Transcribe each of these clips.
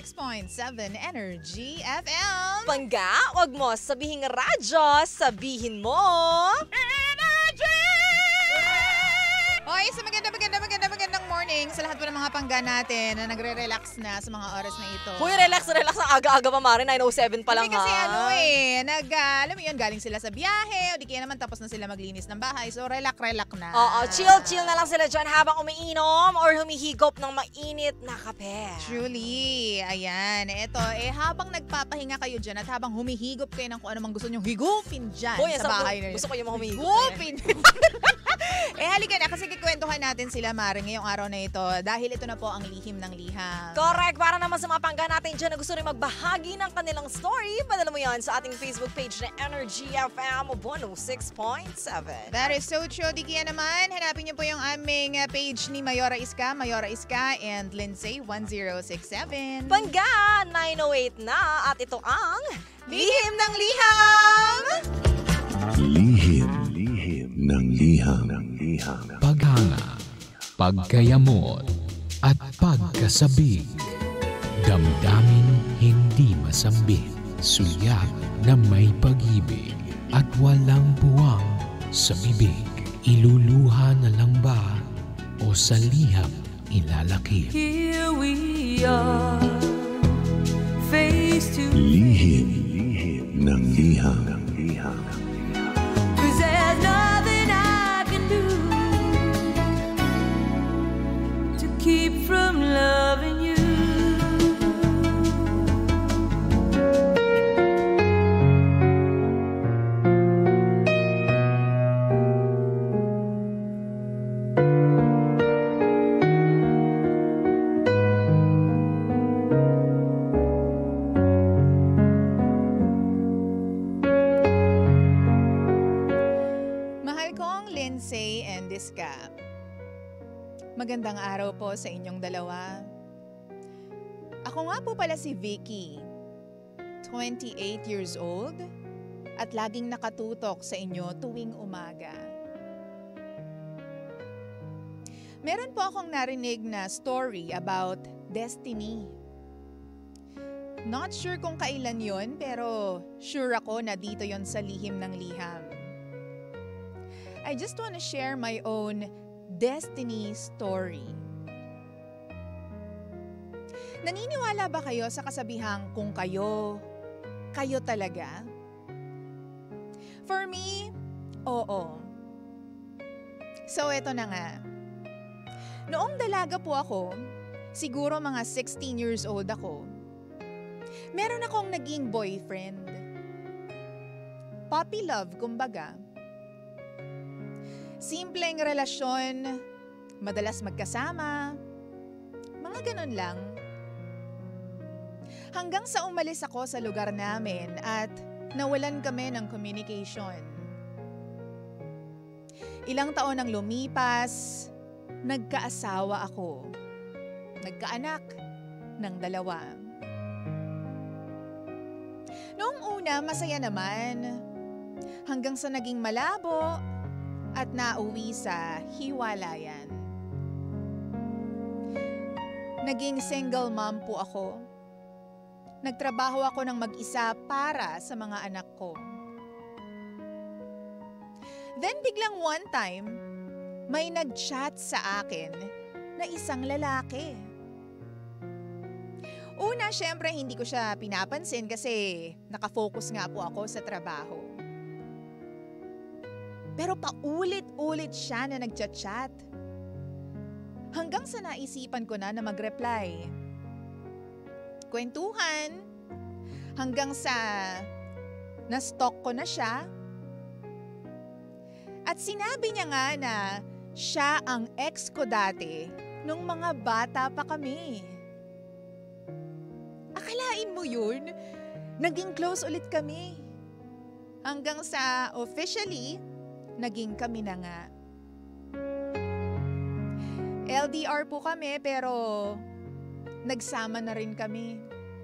106.7 Energy FM. Pangga, wag mo sabihin radyo, sabihin mo Energy! Hoy, sa magandang morning sa lahat po ng mga pangga natin na nagre-relax na sa mga oras na ito. Hoy, relax ang aga-aga pa Mare, 9:07 pa lang. Hindi kasi alam mo yun, galing sila sa biyahe o di kaya naman tapos na sila maglinis ng bahay. So relax na. Oo, chill na lang sila dyan habang umiinom or humihigop ng mainit na kape. Truly, ayan. Ito, habang nagpapahinga kayo dyan at habang humihigop kayo ng kung anumang gusto nyong higupin dyan sa bahay na yun. Gusto ko yung mga humihigop. Higupin! Halika na kasi kikwentuhan natin sila, Mare, ngayong araw na ito dahil ito na po ang lihim ng liham. Correct. Para naman sa mga pangga natin dyan na gusto rin magbahagi ng kanilang story, padala mo yan sa ating Facebook page na Energy FM 106.7. That is so true. Di kaya naman, hanapin niyo po yung aming page ni Mayora Iska and Lindsay 1067. Pangga, 9:08 na at ito ang Lihim ng Liham! Lihim ng liham. Paghanga, pagkayamot, at pagkasabik. Damdamin hindi masambit, sulyap na may pag-ibig, at walang buwang sa bibig. Iluluha na lang ba o sa liham ilalakip? Here we are, face to Lihim ng liham. 'cause there's nothing I can do to keep from loving you. Lindsay and Iska. Magandang araw po sa inyong dalawa. Ako nga po pala si Vicky, 28 years old at laging nakatutok sa inyo tuwing umaga. Meron po akong narinig na story about destiny. Not sure kung kailan yon pero sure ako na dito yon sa lihim ng liham. I just want to share my own destiny story. Naniniwala ba kayo sa kasabihang kung kayo talaga? For me, oo. So eto na nga. Noong dalaga po ako, siguro mga 16 years old ako, meron akong naging boyfriend. Puppy love, kumbaga. Simpleng relasyon, madalas magkasama, mga ganun lang. Hanggang sa umalis ako sa lugar namin at nawalan kami ng communication. Ilang taon ang lumipas, nagkaasawa ako. Nagkaanak ng 2. Noong una, masaya naman. Hanggang sa naging malabo at nauwi sa hiwalayan. Naging single mom po ako. Nagtrabaho ako ng mag-isa para sa mga anak ko. Then biglang one time, may nag-chat sa akin na isang lalaki. Una, syempre hindi ko siya pinapansin kasi nakafocus nga po ako sa trabaho. Pero paulit-ulit siya na nagchat-chat. Hanggang sa naisipan ko na mag-reply. Kwentuhan. Hanggang sa na-stalk ko na siya. At sinabi niya nga na siya ang ex ko dati nung mga bata pa kami. Akalain mo yun? Naging close ulit kami. Hanggang sa officially, naging kami na nga. LDR po kami pero nagsama na rin kami.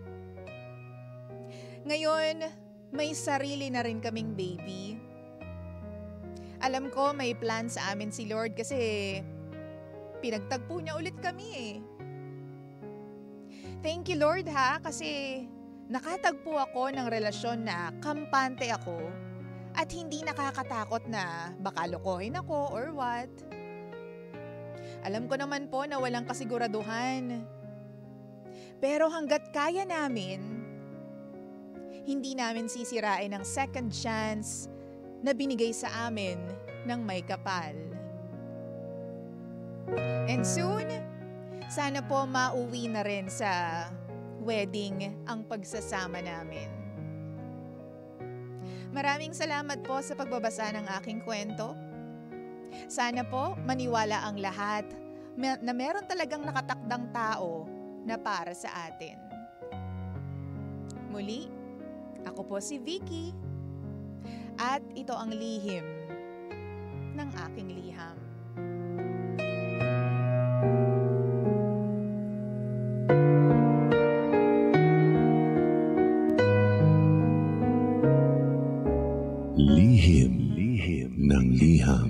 Ngayon, may sarili na rin kaming baby. Alam ko may plan sa amin si Lord kasi pinagtagpo niya ulit kami eh. Thank you Lord ha, kasi nakatagpo ako ng relasyon na kampante ako at hindi nakakatakot na baka lokohin ako or what. Alam ko naman po na walang kasiguraduhan. Pero hanggat kaya namin, hindi namin sisirain ang second chance na binigay sa amin ng may kapal. And soon, sana po mauwi na rin sa wedding ang pagsasama namin. Maraming salamat po sa pagbabasa ng aking kwento. Sana po maniwala ang lahat na meron talagang nakatakdang tao na para sa atin. Muli, ako po si Vicky at ito ang lihim ng aking liham. Lihim ng liham.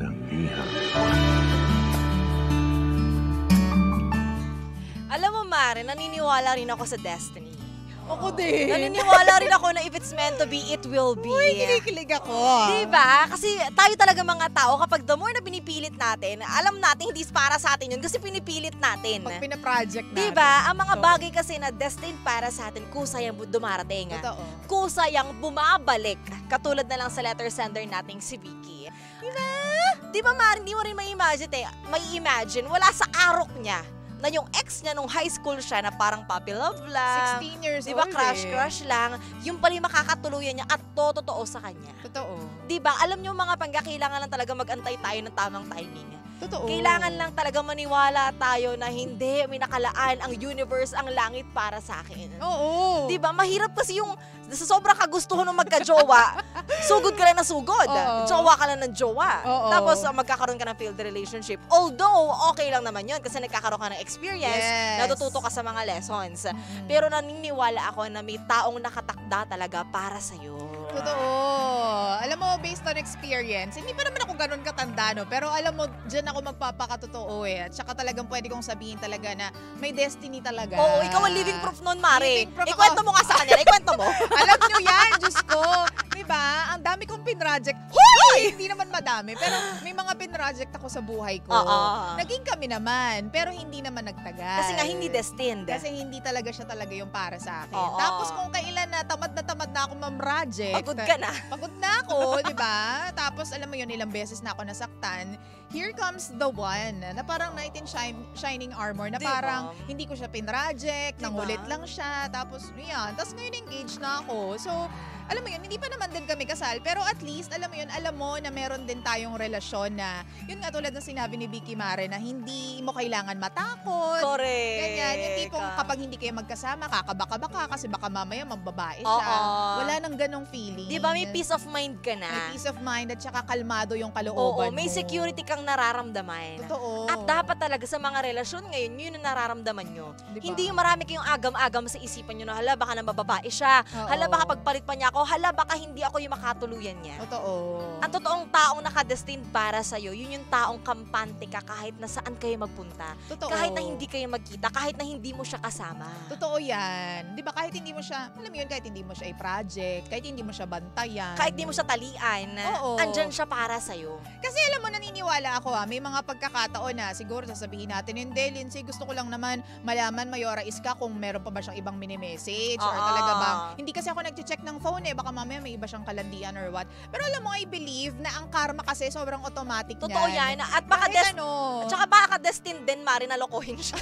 Alam mo, Mare, naniniwala rin ako sa destiny. Ako din. Naniniwala rin ako na if it's meant to be, it will be. Uy, kinikilig ako. Diba? Kasi tayo talaga mga tao, kapag the more na pinipilit natin, alam natin hindi para sa atin yun kasi pinipilit natin. Pag pinaproject natin. Diba? Ang mga So, bagay kasi na destined para sa atin, kusayang dumarating. Totoo. Kusayang bumabalik. Katulad na lang sa letter sender nating si Vicky. Diba? Diba, Mare, hindi mo rin may-imagine, wala sa arok niya na yung ex niya nung high school siya na parang puppy love lang. 16 years Diba, old crush lang. Yung pala yung makakatuluyan niya at totoo sa kanya. Totoo. Diba, alam niyo mga pangga, kailangan lang talaga mag-antay tayo ng tamang timing. Totoo. Kailangan lang talaga maniwala tayo na hindi, may nakalaan ang universe, ang langit para sa akin. Oo. Diba, mahirap kasi yung sa sobrang kagustuhan ng magka-jowa, sugod ka lang na sugod. Oo. Jowa ka lang ng jowa. Oo. Tapos magkakaroon ka ng failed relationship. Although, okay lang naman yun kasi nagkakaroon ka ng experience, Yes. natututo ka sa mga lessons. Pero naniniwala ako na may taong nakatakda talaga para sa'yo. Totoo. Alam mo, based on experience, hindi pa naman ako ganun katanda, no? Pero alam mo, dyan ako magpapakatotoo eh. At saka talagang pwede kong sabihin talaga na may destiny talaga. Oo, ikaw ang living proof nun, Mare. Living proof ako. Ikwento mo ka sa kanila, ikwento mo. Alam nyo yan, Diyos ko. Diba? Ang dami kong pinroject. Hoy! Hindi naman madami. Pero may mga pinroject ako sa buhay ko. Oo. Naging kami naman. Pero hindi naman nagtagal. Kasi nga hindi destined. Kasi hindi talaga siya talaga yung para sa akin. Oo. Tapos kung kailan na tamad na ako mam-project. Pagod ka na. Pagod na ako, di ba? Tapos alam mo yun, ilang beses na ako nasaktan. Here comes the one na parang knight in shining armor na Diba? parang hindi ko siya pinroject, Diba? nangulit lang siya. Tapos yan, tapos ngayon engaged na ako. So, alam mo yun, hindi pa naman din kami kasal, pero at least, alam mo yun, alam mo na meron din tayong relasyon na, yun nga tulad ng sinabi ni Vicky Mare, na hindi mo kailangan matakot. Correct. Ganyan, yung tipong kapag hindi kayo magkasama, kakabaka-baka kasi baka mamaya magbabae siya. Oo. Wala nang ganong feeling. Di ba may peace of mind ka na? May peace of mind at saka kalmado yung Oo, kalooban may mo. security kang nararamdaman. Totoo. At dapat talaga sa mga relasyon ngayon, yun ang nararamdaman nyo. Diba? Hindi yung marami kayong agam-agam sa isipan nyo na hala baka nang bababae siya, Oo. hala baka pagpalit pa niya ako, hala baka hindi ako yung makatuluyan niya. Totoo. Ang totoong taong nakadestined para sa'yo, yun yung taong kampante ka kahit na saan kayo magpunta. Totoo. Kahit na hindi kayo magkita, kahit na hindi mo siya kasama. Totoo yan. Di ba kahit hindi mo siya, alam mo yun, kahit hindi mo siya i-project, kahit hindi mo siya bantayan. Kahit di mo siya talian, Oo. andyan siya para sa'yo. Kasi alam mo, naniniwala ako may mga pagkakataon na siguro sasabihin natin, hindi, Lindsay, gusto ko lang naman malaman, Mayora Iska, kung meron pa ba siyang ibang mini-message or Oo. talaga bang, hindi kasi ako nag-check ng phone baka mamaya may iba siyang kalandian or what. Pero alam mo, I believe na ang karma kasi sobrang automatic Totoo niyan. yan. At baka Kahit At saka baka destined din, Mari, na lokohin siya.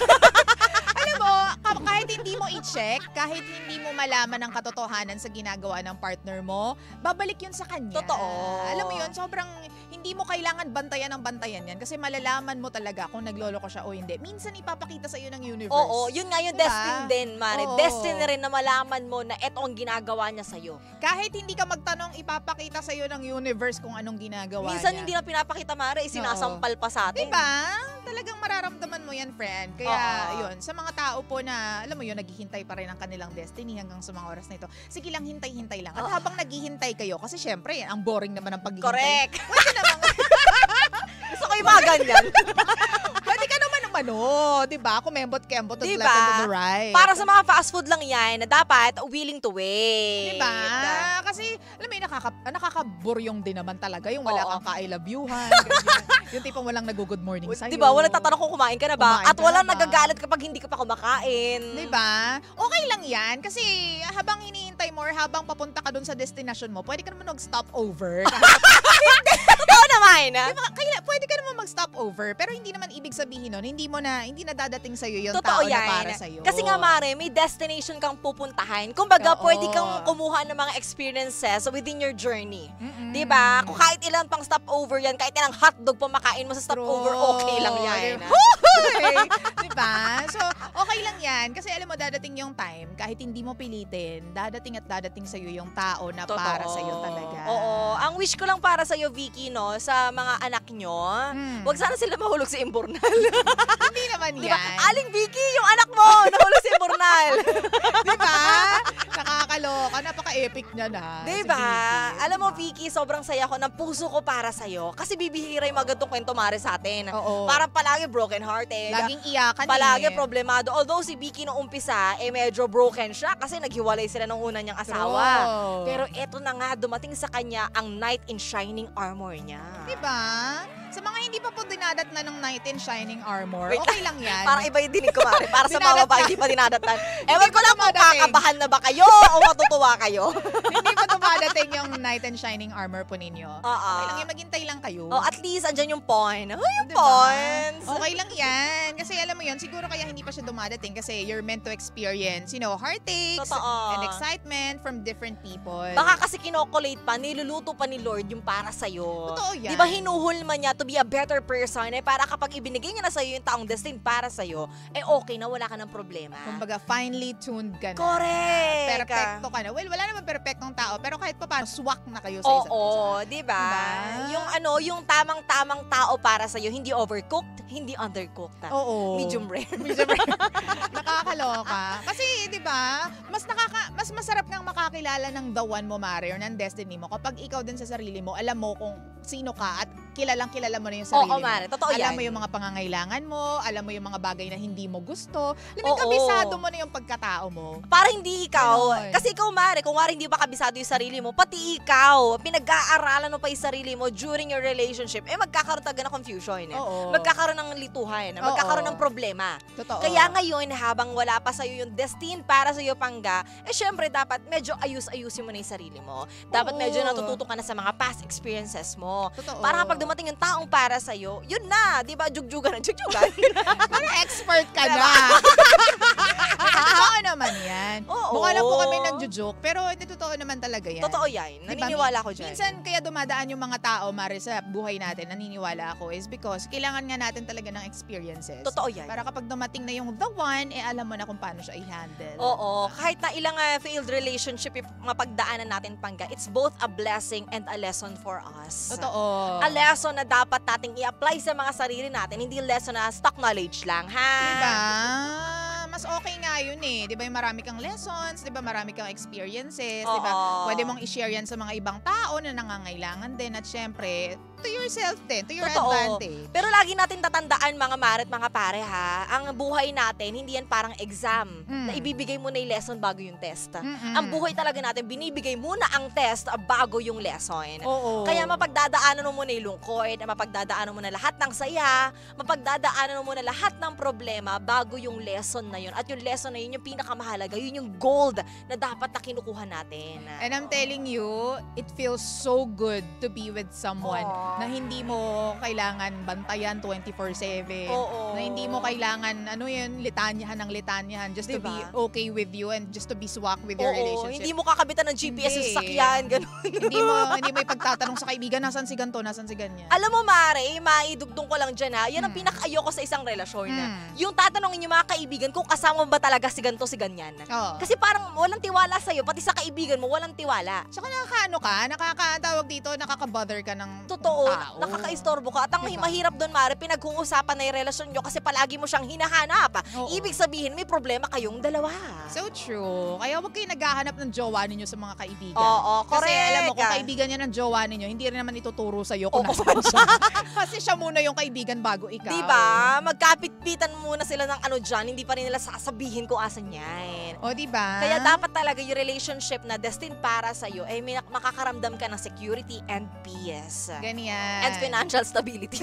alam mo, kahit hindi mo i-check, kahit hindi mo malaman ang katotohanan sa ginagawa ng partner mo, babalik yun sa kanya. Totoo. Alam mo yun, sobrang hindi mo kailangan bantayan ng bantayan yan kasi malalaman mo talaga kung nagloloko siya o hindi. Minsan ipapakita sa iyo ng universe. Oo, yun nga yung Diba? destined din, Mari. Oo. Destined rin na malaman mo na eto ang ginagawa niya sa'yo. Kahit hindi ka magtanong, ipapakita sa iyo ng universe kung anong ginagawa Minsan niya. hindi na pinapakita, Mari, sinasampal pa sa atin. Diba? Talagang mararamdaman mo yan, friend. Kaya, Oo. yun, sa mga tao po na, alam mo yun, naghihintay pa rin ang kanilang destiny hanggang sa mga oras na ito. Sige lang, hintay-hintay lang. At Oo. habang naghihintay kayo, kasi syempre, ang boring naman ng paghihintay. Correct. Pwede naman, Gusto ko yung mga ganyan. umano, 'di ba? Kumembot-kembot to the Diba? left and to the right. Para sa mga fast food lang yan na dapat willing to wait. 'Di ba? Kasi alam mo yun, nakakaburyong din naman talaga yung wala Oo. kang ka-I love you-han, ganyan. Yung tipong walang nag-good morning sa'yo. Diba? Walang tatanong kung kumain ka na ba? Kumain At ka walang na ba? nagagalit kapag hindi ka pa kumakain. Diba? Okay lang yan. Kasi habang hinihintay mo or habang papunta ka dun sa destination mo, pwede ka naman mag-stop over. Totoo naman. Diba? Pwede ka naman mag-stop over. Pero hindi naman ibig sabihin nun, hindi na dadating sa'yo yung Totoo tao yan. na para sa'yo. Kasi nga, Mare, may destination kang pupuntahan. Kumbaga, Oo. pwede kang kumuha ng mga experiences within your journey. Mm-mm. Diba? Kung kahit ilan pang stopover yan, kahit ilang hotdog pa makain mo sa stopover, True. okay lang yan. Hoy! Diba? So, okay lang yan. Kasi alam mo, dadating yung time, kahit hindi mo pilitin, dadating at dadating sa'yo yung tao na para sa'yo talaga. Oo. Ang wish ko lang para sa'yo, Vicky, no, sa mga anak nyo, wag sana sila mahulog sa imbornal. Hindi naman Diba? yan. Aling Vicky, yung anak mo, nahulog sa imbornal. Diba? Nakakaloka. Napaka-epic niya na. Diba? Si Vicky. Alam mo, Vicky, sobrang saya ko ng puso ko para sa'yo. Kasi bibihira yung mga gantong kwento, Mare, sa atin. Oo. Parang palagi broken-hearted. Laging iyakan Palagi eh. problemado. Although si Vicky nung umpisa, medyo broken siya kasi naghiwalay sila nung una niyang asawa. True. Pero eto na nga, dumating sa kanya ang knight in shining armor niya. Diba? Sa mga hindi pa po dinadat na ng knight in shining armor, Wait okay lang yan. Parang iba yung dinig ko, Mare. Para sa mga Dinadat babae, na. hindi pa dinadatan. Ewan ko lang kung dumadating. kakabahan na ba kayo o matutuwa kayo. Hindi pa dumadating yung knight in shining armor po ninyo. Oo. Okay lang yan, maghintay lang kayo. Oh, at least, andyan yung point. Oh, yung Diba? points. Okay lang yan. Kasi alam mo yun, siguro kaya hindi pa siya dumadating kasi you're meant to experience, heartaches Totoo. and excitement from different people. Baka kasi kinokolate pa, niluluto pa ni Lord yung para sa'yo. Totoo yan. Di ba hinuhulma niya to be a better person para kapag ibinigay niya na sa'yo yung taong destined para sa'yo, okay na, wala ka ng problema. Kumbaga, finely tuned ka na. Correct! Perfecto ka na. Well, wala naman perfectong tao, pero kahit pa paano, swak na kayo sa isa't isa. Oo, di ba? Diba? Yung tamang-tamang tao para sa'yo, hindi overcooked, hindi undercooked. Oo. Medium rare. Medium rare. Nakakaloka. Kasi, di ba, mas masarap ngang makakilala ng the one mo, Mare, or ng destiny mo kapag ikaw din sa sarili mo, alam mo kung sino ka at kilala mo na yung sarili Oo, mo. Mare, totoo Alam yan. mo yung mga pangangailangan mo, alam mo yung mga bagay na hindi mo gusto. Alam mo, Oo. kabisado mo na yung pagkatao mo. Para hindi ikaw. Ganon. Kasi ikaw, Mare, kung Mare hindi pa kabisado yung sarili mo, pati ikaw, pinag-aaralan mo pa yung sarili mo during your relationship, magkakaroon talaga ng confusion. Oo. Magkakaroon ng lituhan. Magkakaroon ng problema. Totoo. Kaya ngayon, habang wala pa sa'yo yung destined para sa'yo, Pangga, syempre dapat medyo ayusin mo na yung sarili mo. Dapat Oo. medyo natututo ka na sa mga past experiences mo. Totoo. Para kapag dumating yung taong para sa'yo, yun na, di ba, jugjugan. Parang expert ka Diba? na. Totoo naman yan. Oo. Mukha lang po kami nagjo-joke, pero totoo naman talaga yan. Totoo yan. Diba? Naniniwala ko dyan. Minsan kaya dumadaan yung mga tao, Mare, sa buhay natin, naniniwala ako, is because kailangan nga natin talaga ng experiences. Totoo yan. Para kapag dumating na yung the one, alam mo na kung paano siya i-handle. Oo. Kahit na ilang failed relationship yung mapagdaanan natin, Pangga, it's both a blessing and a lesson for us. Totoo. A lesson na dapat nating i-apply sa mga sarili natin, hindi lesson na stock knowledge lang, ha? Diba? Mas okay nga yun eh. Diba yung marami kang lessons, diba marami kang experiences, diba? Oo. Pwede mong i-share yan sa mga ibang tao na nangangailangan din at syempre, to yourself din, to your Totoo. advantage. Pero lagi natin tatandaan, mga mare at mga pare, ha? Ang buhay natin, hindi yan parang exam na ibibigay mo na yung lesson bago yung test. Ang buhay talaga natin, binibigay muna ang test bago yung lesson. Oo. Kaya mapagdadaanan mo muna yung lungkot, mapagdadaanan mo na lahat ng saya, mapagdadaanan mo muna lahat ng problema bago yung lesson na yun. At yung lesson na yun, yung pinakamahalaga, yun yung gold na dapat na kinukuha natin. And I'm telling you, it feels so good to be with someone Aww. na hindi mo kailangan bantayan 24/7. Oo. Na hindi mo kailangan, litanyahan ng litanyahan just to Diba? be okay with you and just to be swak with your Oo, relationship. hindi mo kakabitan ng GPS sa Hindi. sasakyan, ganun. hindi mo ipagtatanong sa kaibigan, nasan si ganto, nasan si ganyan. Alam mo, Mare, maidugtong ko lang dyan, ha? Yan ang pinaka-ayoko sa isang relasyon. Yung tatanungin yung mga kaibigan kung kasama mo ba talaga si ganto, si ganyan. Oo. Kasi parang walang tiwala sa'yo, pati sa kaibigan mo, walang tiwala. Tsaka nakakatawag dito, nakaka-bother ka ng Totoo. tao. nakakaistorbo ka. At ang Diba? mahirap doon, Mare, pinag-uusapan na yung relasyon nyo kasi palagi mo siyang hinahanap. Oo. Ibig sabihin, may problema kayong dalawa. So true. Kaya huwag kayo naghahanap ng jowa ninyo sa mga kaibigan. Oo, Kasi correct. alam mo, kung kaibigan niya ng jowa ninyo, hindi rin naman ituturo sa'yo kung nasaan siya. Kasi siya muna yung kaibigan bago ikaw. Diba? Magkapit-pitan muna sila ng ano dyan, hindi pa rin nila sasabihin kung asan yan. O, diba? Kaya dapat talaga yung relationship na destined para sa'yo ay may makakaramdam ka ng security and peace. Ganyan. And financial stability.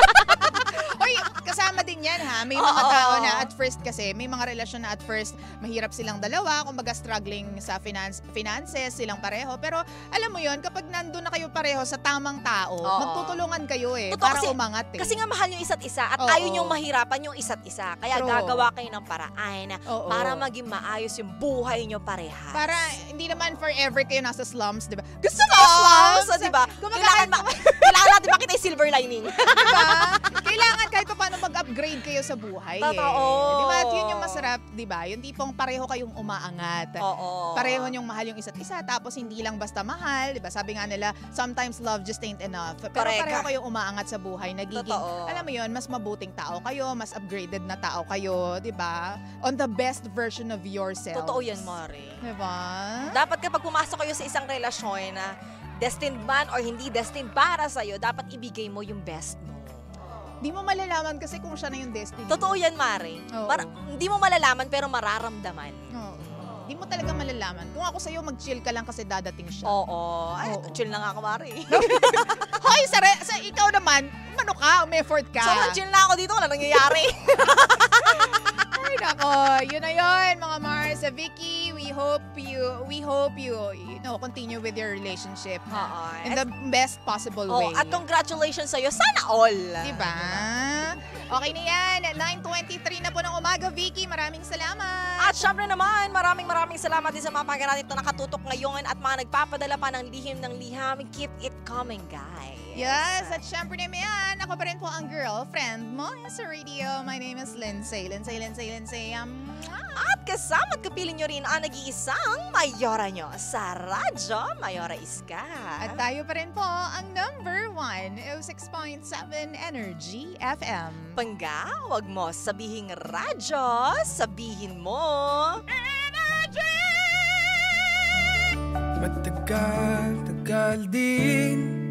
Oy, kasama din yan ha. May mga Oo. tao na at first kasi, may mga relasyon na at first mahirap silang dalawa, kumbaga struggling sa finances silang pareho. Pero alam mo yon, kapag nandun na kayo pareho sa tamang tao, Oo. magtutulungan kayo Totoo, para kasi- umangat Kasi nga mahal yung isa't isa at Oo. ayaw niyong mahirapan yung isa't isa. Kaya True. gagawa kayo ng paraan Oo. para maging maayos yung buhay niyo parehas. Para hindi naman forever kayo nasa slums, di ba? Gusto ko slums, slums! di ba? Kumbaga, Kailangan natin makita yung silver lining. diba? Kailangan kahit pa paano mag-upgrade kayo sa buhay. Totoo. Diba? At yun yung masarap, diba? Yung tipong pareho kayong umaangat. Oo. Pareho niyong mahal yung isa't isa, tapos hindi lang basta mahal, diba? Sabi nga nila, sometimes love just ain't enough. Pero Correct. pareho kayong umaangat sa buhay, nagiging, Totoo. alam mo yun, mas mabuting tao kayo, mas upgraded na tao kayo, diba? On the best version of yourself. Totoo yan, Mari. Diba? Dapat kapag pumasok kayo sa isang relasyon na destined man or hindi destined para sa'yo, dapat ibigay mo yung best mo. Di mo malalaman kasi kung siya na yung destiny. Totoo yan, Mari. Oo. Hindi mo malalaman pero mararamdaman. Oo. Di mo talaga malalaman. Kung ako sa'yo, mag-chill ka lang kasi dadating siya. Oo. Ay, Oo. chill na nga ako, Mari. Hoy, sa ikaw naman, ano ka, may effort ka. Sobrang chill na ako dito. Wala nangyayari. Ay, nako. Yun na yun, mga Mars. Vicky, we hope you continue with your relationship Oo. in the best possible Oh, way. at congratulations sa'yo. Sana all. Diba? Okay na yan. 9:23 na po ng umaga, Vicky. Maraming salamat. At syempre naman, maraming salamat din sa mga pagkarating na nakatutok ngayon at mga nagpapadala pa ng liham. Keep it coming, guys. Yes, at syempre naman, ako pa rin po ang girlfriend mo sa radio. My name is Lindsay. At kasama at kapiling nyo rin ang nag-iisang Mayora nyo sa radyo, Mayora Iska. At tayo pa rin po ang number 1, 06.7 Energy FM. Pangga, wag mo sabihing radyo, sabihin mo. Matagal din